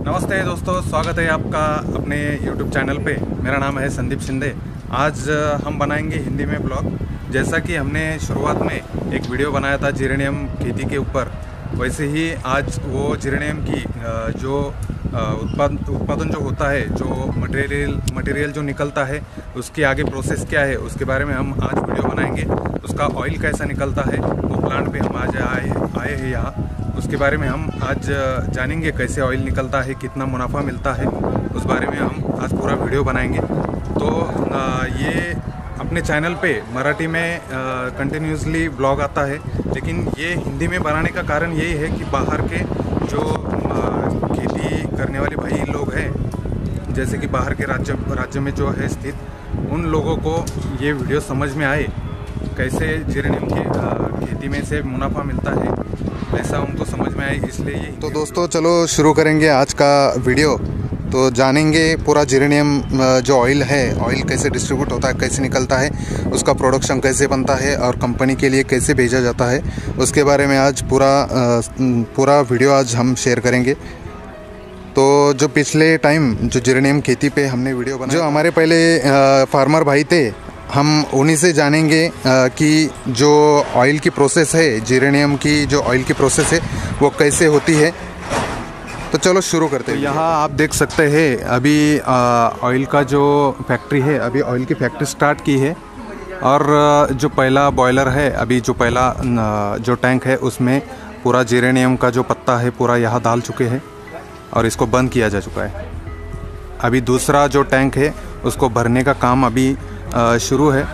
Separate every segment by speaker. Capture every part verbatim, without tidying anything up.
Speaker 1: नमस्ते दोस्तों, स्वागत है आपका अपने यूट्यूब चैनल पे। मेरा नाम है संदीप शिंदे। आज हम बनाएंगे हिंदी में ब्लॉग। जैसा कि हमने शुरुआत में एक वीडियो बनाया था जिरेनियम खेती के ऊपर, वैसे ही आज वो जिरेनियम की जो उत्पाद उत्पादन जो होता है, जो मटेरियल मटेरियल जो निकलता है, उसके आगे प्रोसेस क्या है उसके बारे में हम आज वीडियो बनाएंगे। उसका ऑयल कैसा निकलता है, वो प्लांट पे हम आज आए आए हैं यहाँ, उसके बारे में हम आज जानेंगे। कैसे ऑयल निकलता है, कितना मुनाफा मिलता है, उस बारे में हम आज पूरा वीडियो बनाएंगे। तो ये अपने चैनल पे मराठी में कंटिन्यूसली ब्लॉग आता है, लेकिन ये हिंदी में बनाने का कारण यही है कि बाहर के जो खेती करने वाले भाई लोग हैं, जैसे कि बाहर के राज्य राज्य में जो है स्थित, उन लोगों को ये वीडियो समझ में आए कैसे जिरेनियम की खेती में से मुनाफा मिलता है, ऐसा उनको समझ में आए, इसलिए ये।
Speaker 2: तो दोस्तों चलो शुरू करेंगे आज का वीडियो। तो जानेंगे पूरा जिरेनियम जो ऑयल है, ऑयल कैसे डिस्ट्रीब्यूट होता है, कैसे निकलता है, उसका प्रोडक्शन कैसे बनता है और कंपनी के लिए कैसे भेजा जाता है, उसके बारे में आज पूरा पूरा वीडियो आज हम शेयर करेंगे। तो जो पिछले टाइम जो जिरेनियम खेती पे हमने वीडियो बनाया, जो हमारे पहले फार्मर भाई थे, हम उन्हीं से जानेंगे कि जो ऑयल की प्रोसेस है, जिरेनियम की जो ऑयल की प्रोसेस है वो कैसे होती है। तो चलो शुरू करते हैं।
Speaker 1: तो यहाँ आप देख सकते हैं अभी ऑयल का जो फैक्ट्री है, अभी ऑयल की फैक्ट्री स्टार्ट की है। और जो पहला बॉयलर है, अभी जो पहला जो टैंक है उसमें पूरा जिरेनियम का जो पत्ता है पूरा यहाँ डाल चुके हैं और इसको बंद किया जा चुका है। अभी दूसरा जो टैंक है उसको भरने का काम अभी शुरू है।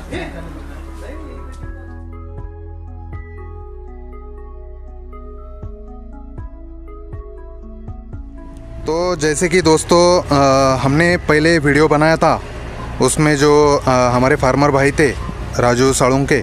Speaker 2: तो जैसे कि दोस्तों आ, हमने पहले वीडियो बनाया था, उसमें जो आ, हमारे फार्मर भाई थे राजू साळुंके,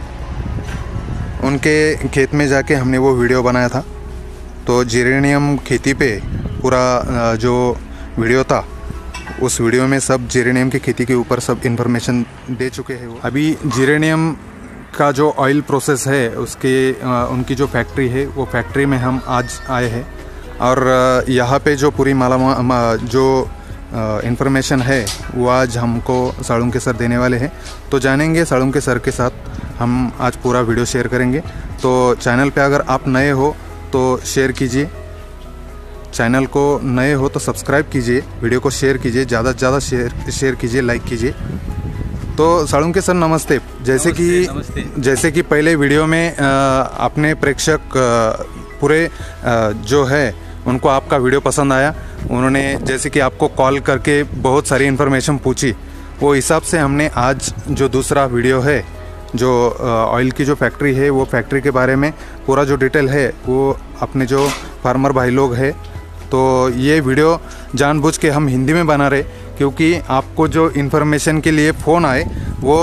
Speaker 2: उनके खेत में जाके हमने वो वीडियो बनाया था। तो जिरेनियम खेती पे पूरा आ, जो वीडियो था, उस वीडियो में सब जिरेनियम की खेती के ऊपर सब इन्फॉर्मेशन दे चुके हैं वो। अभी जिरेनियम का जो ऑयल प्रोसेस है उसके आ, उनकी जो फैक्ट्री है, वो फैक्ट्री में हम आज आए हैं। और यहाँ पे जो पूरी माला जो इन्फॉर्मेशन है वो आज हमको साळुंके सर देने वाले हैं। तो जानेंगे साळुंके सर के साथ हम आज पूरा वीडियो शेयर करेंगे। तो चैनल पे अगर आप नए हो तो शेयर कीजिए, चैनल को नए हो तो सब्सक्राइब कीजिए, वीडियो को शेयर कीजिए, ज़्यादा से ज़्यादा शेयर शेयर कीजिए, लाइक कीजिए। तो साळुंके सर नमस्ते। जैसे कि नमस्ते। जैसे कि पहले वीडियो में अपने प्रेक्षक पूरे जो है उनको आपका वीडियो पसंद आया, उन्होंने जैसे कि आपको कॉल करके बहुत सारी इन्फॉर्मेशन पूछी, वो हिसाब से हमने आज जो दूसरा वीडियो है, जो ऑयल की जो फैक्ट्री है, वो फैक्ट्री के बारे में पूरा जो डिटेल है वो अपने जो फार्मर भाई लोग हैं, तो ये वीडियो जानबूझ के हम हिंदी में बना रहे, क्योंकि आपको जो इन्फॉर्मेशन के लिए फ़ोन आए वो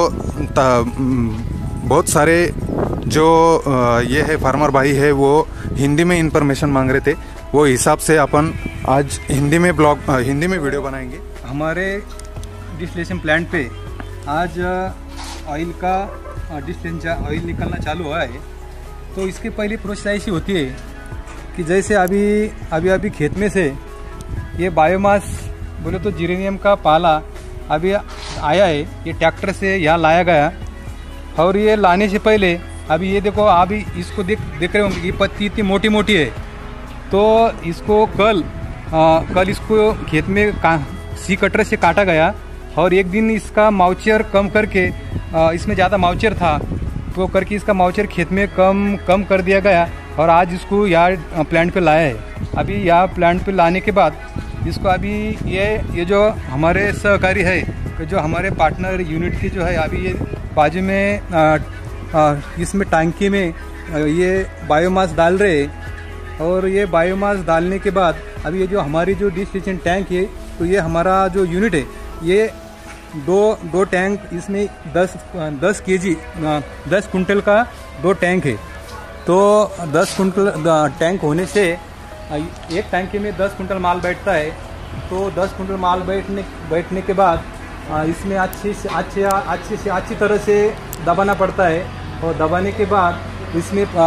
Speaker 2: बहुत सारे जो ये है फार्मर भाई है वो हिंदी में इन्फॉर्मेशन मांग रहे थे। वो हिसाब से अपन आज हिंदी में ब्लॉग हिंदी में वीडियो बनाएंगे।
Speaker 3: हमारे डिस्टिलेशन प्लांट पे आज ऑयल का डिस्टिलेशन ऑयल निकलना चालू हुआ है। तो इसके पहले प्रोसेस ऐसी होती है कि जैसे अभी अभी अभी खेत में से ये बायोमास बोले तो जिरेनियम का पाला अभी आया है, ये ट्रैक्टर से यहाँ लाया गया। और ये लाने से पहले अभी ये देखो, अभी इसको देख देख रहे होंगे, ये पत्ती इतनी मोटी मोटी है। तो इसको कल आ, कल इसको खेत में का सी कटर से काटा गया और एक दिन इसका माउचर कम करके, आ, इसमें ज़्यादा माउचर था तो करके इसका माउचर खेत में कम कम कर दिया गया और आज इसको यहाँ प्लांट पे लाया है। अभी यहाँ प्लांट पे लाने के बाद इसको अभी ये ये जो हमारे सहकारी है, जो हमारे पार्टनर यूनिट के जो है, अभी ये बाजू में आ, आ, इसमें टंकी में ये बायोमास डाल रहे हैं। और ये बायोमास डालने के बाद अभी ये जो हमारी जो डिस्टिलेशन टैंक है, तो ये हमारा जो यूनिट है, ये दो दो टैंक, इसमें दस दस केजी दस कुंटल का दो टैंक है। तो दस कुंटल टैंक होने से एक टैंकी में दस कुंटल माल बैठता है। तो दस कुंटल माल बैठने बैठने के बाद इसमें अच्छी से अच्छे अच्छी से अच्छी तरह से दबाना पड़ता है। और दबाने के बाद इसमें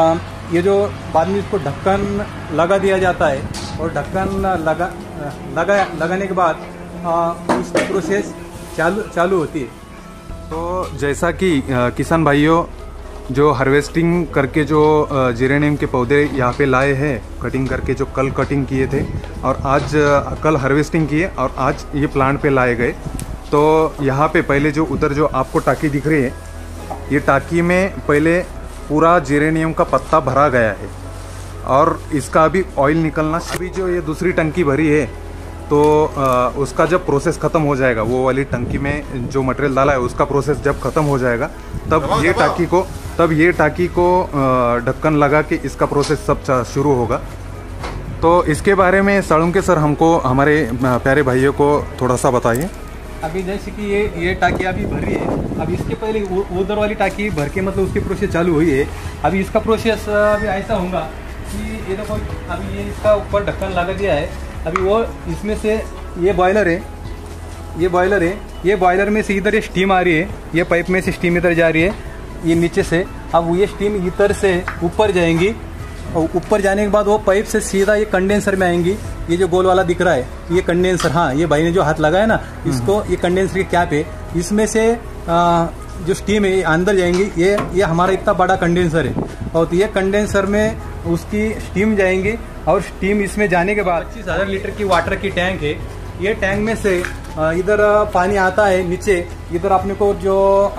Speaker 3: ये जो बाद में इसको ढक्कन लगा दिया जाता है और ढक्कन लगा लगा लगाने के बाद इसकी प्रोसेस चालू चालू होती है।
Speaker 1: तो जैसा कि किसान भाइयों जो हार्वेस्टिंग करके जो जिरेनियम के पौधे यहाँ पे लाए हैं कटिंग करके, जो कल कटिंग किए थे और आज कल हार्वेस्टिंग किए और आज ये प्लांट पे लाए गए। तो यहाँ पे पहले जो उधर जो आपको टाकी दिख रही है, ये टाकी में पहले पूरा जिरेनियम का पत्ता भरा गया है और इसका अभी ऑयल निकलना, अभी जो ये दूसरी टंकी भरी है तो आ, उसका जब प्रोसेस ख़त्म हो जाएगा, वो वाली टंकी में जो मटेरियल डाला है उसका प्रोसेस जब ख़त्म हो जाएगा तब ये टाकी को तब ये टाकी को ढक्कन लगा के इसका प्रोसेस सब शुरू होगा। तो इसके बारे में साळुंके सर हमको, हमारे प्यारे भाइयों को थोड़ा सा बताइए।
Speaker 3: अभी जैसे कि ये ये टाकी अभी भर रही है, अभी इसके पहले उधर वाली टाकी भर के मतलब उसकी प्रोसेस चालू हुई है। अभी इसका प्रोसेस अभी ऐसा होगा कि ये देखो अभी ये इसका ऊपर ढक्कन लगा दिया है। अभी वो इसमें से ये बॉयलर है, ये बॉयलर है, ये बॉयलर में से इधर ये स्टीम आ रही है, ये पाइप में से स्टीम इधर जा रही है, ये नीचे से। अब ये स्टीम इधर से ऊपर जाएंगी और ऊपर जाने के बाद वो पाइप से सीधा ये कंडेंसर में आएंगी। ये जो गोल वाला दिख रहा है ये कंडेंसर, हाँ ये भाई ने जो हाथ लगाया ना इसको, ये कंडेंसर की कैप है, इसमें से आ, जो स्टीम है अंदर जाएंगी। ये ये हमारा इतना बड़ा कंडेंसर है और तो ये कंडेंसर में उसकी स्टीम जाएंगी और स्टीम इसमें जाने के बाद पच्चीस हज़ार लीटर की वाटर की टैंक है। ये टैंक में से इधर पानी आता है नीचे, इधर अपने को जो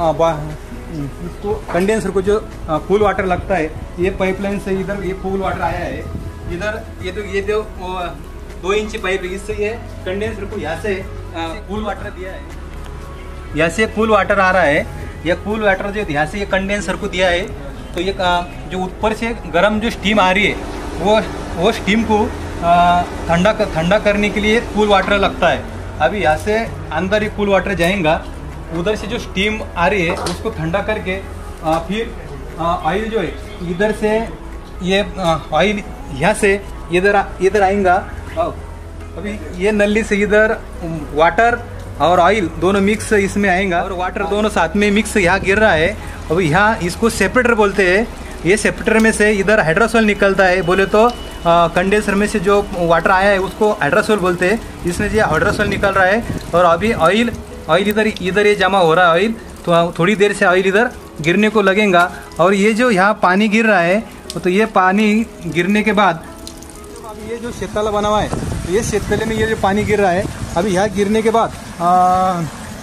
Speaker 3: इसको कंडेंसर को जो कूल वाटर लगता है, ये पाइपलाइन से इधर ये कूल वाटर आया है। इधर ये तो ये जो दो इंच पाइप है, इससे ये कंडेंसर को यहाँ से कूल वाटर दिया है, यहाँ से कूल वाटर आ रहा है। ये कूल वाटर जो यहाँ से ये कंडेंसर को दिया है, तो ये जो ऊपर से गर्म जो स्टीम आ रही है वो वो स्टीम को ठंडा ठंडा करने के लिए कूल वाटर लगता है। अभी यहाँ से अंदर ये कूल वाटर जाएगा, उधर से जो स्टीम आ रही है उसको ठंडा करके आ, फिर ऑयल जो है इधर से ये ऑयल यहाँ से इधर इधर आएगा। अभी ये नली से इधर वाटर और ऑयल दोनों मिक्स इसमें आएगा और वाटर दोनों साथ में मिक्स यहाँ गिर रहा है। अब यहाँ इसको सेपरेटर बोलते हैं। ये सेपरेटर में से इधर हाइड्रोसोल निकलता है, बोले तो कंडेंसर में से जो वाटर आया है उसको हाइड्रोसोल बोलते हैं। इसमें से हाइड्रोसोल निकल रहा है और अभी ऑयल ऑयल इधर इधर ये जमा हो रहा है ऑयल, तो थोड़ी देर से ऑयल इधर गिरने को लगेगा। और ये जो यहाँ पानी गिर रहा है तो ये पानी गिरने के बाद अभी ये जो शेततला बना हुआ है, ये शेततले में ये जो पानी गिर रहा है, अभी यहाँ गिरने के बाद आ,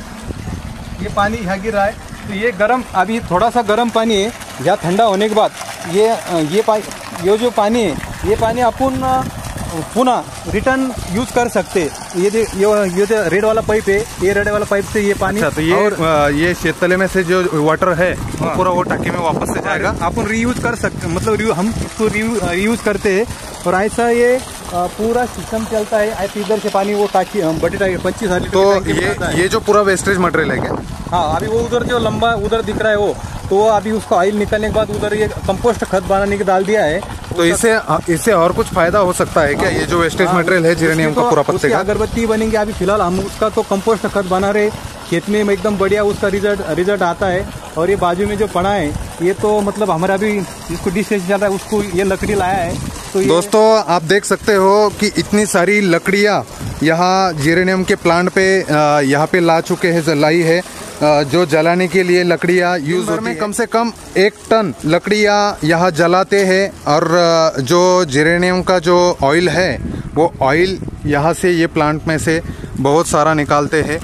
Speaker 3: ये पानी यहाँ गिर रहा है तो ये गर्म, अभी थोड़ा सा गर्म पानी है। यहाँ ठंडा होने के बाद ये ये पानी ये जो पानी है ये पानी अपन पुनः रिटर्न यूज कर सकते। ये जो ये जो रेड वाला पाइप है, ये रेड वाला पाइप से ये पानी,
Speaker 1: अच्छा, तो ये और ये शेततले में से जो वाटर है हाँ, पूरा वो टाकी में वापस से जाएगा,
Speaker 3: अपन रीयूज कर सकते, मतलब हम इसको रीयूज करते हैं। और ऐसा ये पूरा सिस्टम चलता है। ऐसे इधर से पानी वो टाकी बड़ी टाकी पच्चीस हजार लीटर
Speaker 1: तो ये ये जो पूरा वेस्टेज मटेरियल है क्या?
Speaker 3: हाँ, अभी वो उधर जो लंबा उधर दिख रहा है वो, तो अभी उसका ऑयल निकलने के बाद उधर ये कंपोस्ट खत बनाने के डाल दिया है।
Speaker 1: तो इससे इससे और कुछ फायदा हो सकता है क्या? ये जो वेस्टेज मटेरियल है जिरेनियम का पूरा पत्ते का,
Speaker 3: अगरबत्ती बनेंगे। अभी फिलहाल हम उसका तो कंपोस्ट खत बना रहे खेत में, एकदम बढ़िया उसका रिजल्ट रिजल्ट आता है। और ये बाजू में जो पड़ा है ये तो मतलब हमारा अभी इसको डिश चल रहा है, उसको ये लकड़ी लाया है। तो
Speaker 2: दोस्तों आप देख सकते हो कि इतनी सारी लकड़ियाँ यहाँ जिरेनियम के प्लांट पे यहाँ पे ला चुके हैं, जलाई है। जो जलाने के लिए लकड़ियाँ यूज होती है, कम से कम एक टन लकड़ियाँ यहाँ जलाते हैं। और जो जिरेनियम का जो ऑयल है वो ऑयल यहाँ से ये प्लांट में से बहुत सारा निकालते हैं।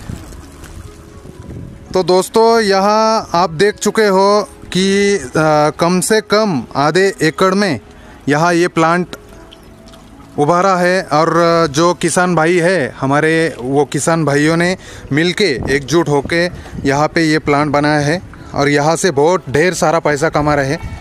Speaker 2: तो दोस्तों यहाँ आप देख चुके हो कि आ, कम से कम आधे एकड़ में यहाँ ये प्लांट उभारा है। और जो किसान भाई है हमारे, वो किसान भाइयों ने मिलके एकजुट होके यहाँ पे ये प्लांट बनाया है और यहाँ से बहुत ढेर सारा पैसा कमा रहे हैं।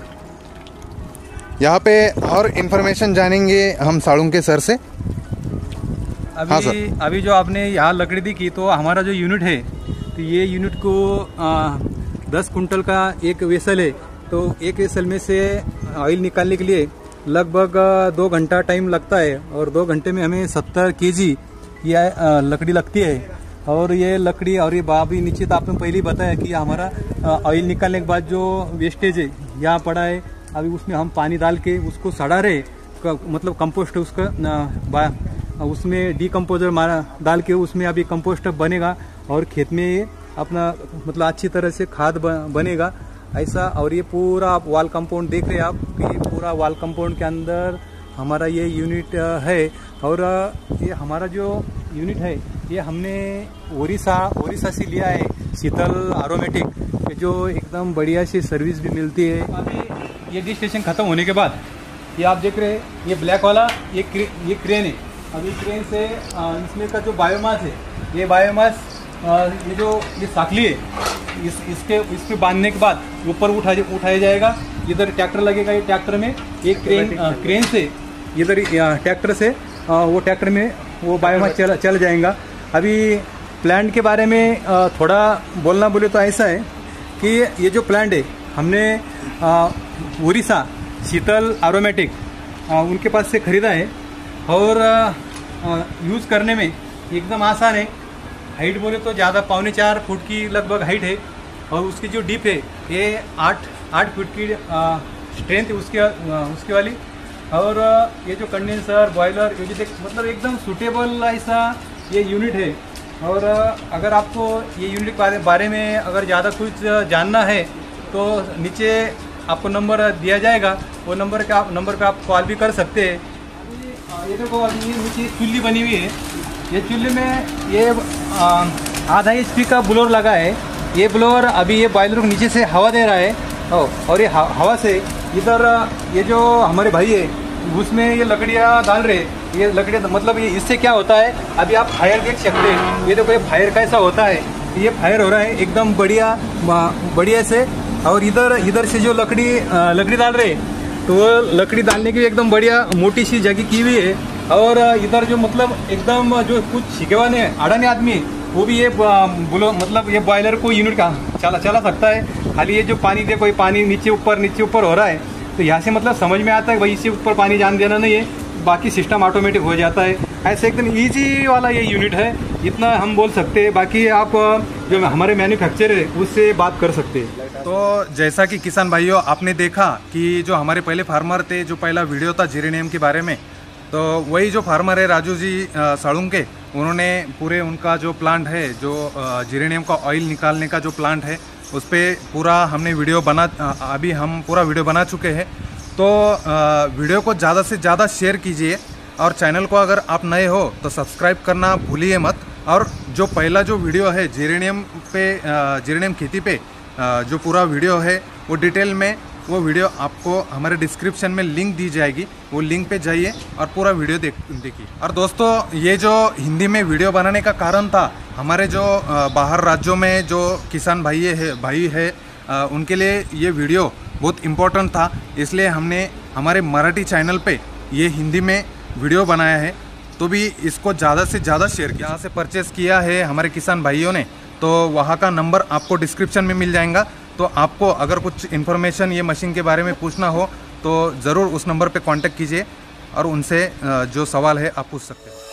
Speaker 2: यहाँ पे और इन्फॉर्मेशन जानेंगे हम साळुंके सर से।
Speaker 3: अभी हाँ सर, अभी जो आपने यहाँ लकड़ी दी की, तो हमारा जो यूनिट है तो ये यूनिट को आ, दस कुंटल का एक वेसल है। तो एक वेसल में से ऑयल निकालने के लिए लगभग दो घंटा टाइम लगता है और दो घंटे में हमें सत्तर केजी ये लकड़ी लगती है। और ये लकड़ी और ये बाबी नीचे तो आपने पहले ही बताया कि हमारा ऑयल निकालने के बाद जो वेस्टेज है यहाँ पड़ा है, अभी उसमें हम पानी डाल के उसको सड़ा रहे, मतलब कंपोस्ट उसका बा, उसमें डीकम्पोजर मारा डाल के उसमें अभी कंपोस्ट बनेगा और खेत में अपना मतलब अच्छी तरह से खाद बनेगा ऐसा। और ये पूरा आप वॉल कंपाउंड देख रहे हैं आप कि पूरा वॉल कंपाउंड के अंदर हमारा ये यूनिट है। और ये हमारा जो यूनिट है ये हमने ओडिशा ओडिशा से लिया है, शीतल एरोमेटिक, जो एकदम बढ़िया सी सर्विस भी मिलती है। अभी ये डिस्टेशन ख़त्म होने के बाद ये आप देख रहे हैं ये ब्लैक वाला ये क्रे, ये क्रेन है। अभी क्रेन से इसमें का जो बायोमास है, ये बायोमास ये जो ये साखली है इस इसके इसके बांधने के बाद ऊपर उठा उठाया जाएगा। इधर ट्रैक्टर लगेगा, ये ट्रैक्टर में एक क्रेन आ, क्रेन से इधर ट्रैक्टर से आ, वो ट्रैक्टर में वो बायोमास चल चल जाएगा। अभी प्लांट के बारे में आ, थोड़ा बोलना बोले तो ऐसा है कि ये जो प्लांट है हमने उड़ीसा शीतल एरोमेटिक उनके पास से ख़रीदा है और यूज़ करने में एकदम आसान है। हाइट बोले तो ज़्यादा पौने चार फुट की लगभग हाइट है और उसकी जो डीप है ये आठ आठ फुट की स्ट्रेंथ है उसके उसके वाली। और ये जो कंडेंसर बॉयलर ये जो मतलब एकदम सूटेबल ऐसा ये यूनिट है। और अगर आपको ये यूनिट के बारे में अगर ज़्यादा कुछ जानना है तो नीचे आपको नंबर दिया जाएगा, वो नंबर का नंबर पे आप कॉल भी कर सकते हैं। ये देखो अभी ये नीचे चुल्ली बनी हुई है, ये चुल्ली में ये आधा एच पी का ब्लोअर लगा है। ये ब्लोअर अभी ये बॉयलर को नीचे से हवा दे रहा है और ये हवा से इधर ये जो हमारे भाई है उसमें ये लकड़ियाँ डाल रहे, ये लकड़ियाँ मतलब ये इससे क्या होता है अभी आप फायर देख सकते हैं। ये देखो ये फायर कैसा होता है, ये फायर हो रहा है एकदम बढ़िया बढ़िया से। और इधर इधर से जो लकड़ी लकड़ी डाल रहे तो लकड़ी डालने की एकदम बढ़िया मोटी सी जगह की हुई है। और इधर जो मतलब एकदम जो कुछ शिकेवा ने अड़ाने आदमी वो भी ये बोलो मतलब ये बॉयलर को यूनिट का चला चला सकता है। खाली ये जो पानी देखो ये पानी नीचे ऊपर नीचे ऊपर हो रहा है तो यहाँ से मतलब समझ में आता है भाई इससे ऊपर पानी जान देना नहीं है, बाकी सिस्टम ऑटोमेटिक हो जाता है। ऐसे एकदम ईजी वाला ये यूनिट है, इतना हम बोल सकते हैं। बाकी आप जो हमारे मैन्युफैक्चरर है उससे बात कर सकते हैं।
Speaker 1: तो जैसा कि किसान भाइयों आपने देखा कि जो हमारे पहले फार्मर थे, जो पहला वीडियो था जीरेनियम के बारे में, तो वही जो फार्मर है राजू जी साड़ुंग के, उन्होंने पूरे उनका जो प्लांट है जो जीरेनियम का ऑयल निकालने का जो प्लांट है उस पर पूरा हमने वीडियो बना अभी हम पूरा वीडियो बना चुके हैं। तो वीडियो को ज़्यादा से ज़्यादा शेयर कीजिए और चैनल को अगर आप नए हो तो सब्सक्राइब करना भूलिए मत। और जो पहला जो वीडियो है जीरेनियम पे जीरेनियम खेती पे जो पूरा वीडियो है वो डिटेल में वो वीडियो आपको हमारे डिस्क्रिप्शन में लिंक दी जाएगी, वो लिंक पे जाइए और पूरा वीडियो देख देखिए। और दोस्तों ये जो हिंदी में वीडियो बनाने का कारण था, हमारे जो बाहर राज्यों में जो किसान भाई है भाई है उनके लिए ये वीडियो बहुत इम्पोर्टेंट था, इसलिए हमने हमारे मराठी चैनल पे ये हिंदी में वीडियो बनाया है। तो भी इसको ज़्यादा से ज़्यादा शेयर किया। यहाँ से परचेज़ किया है हमारे किसान भाइयों ने, तो वहाँ का नंबर आपको डिस्क्रिप्शन में मिल जाएगा। तो आपको अगर कुछ इन्फॉर्मेशन ये मशीन के बारे में पूछना हो तो ज़रूर उस नंबर पे कांटेक्ट कीजिए और उनसे जो सवाल है आप पूछ सकते हो।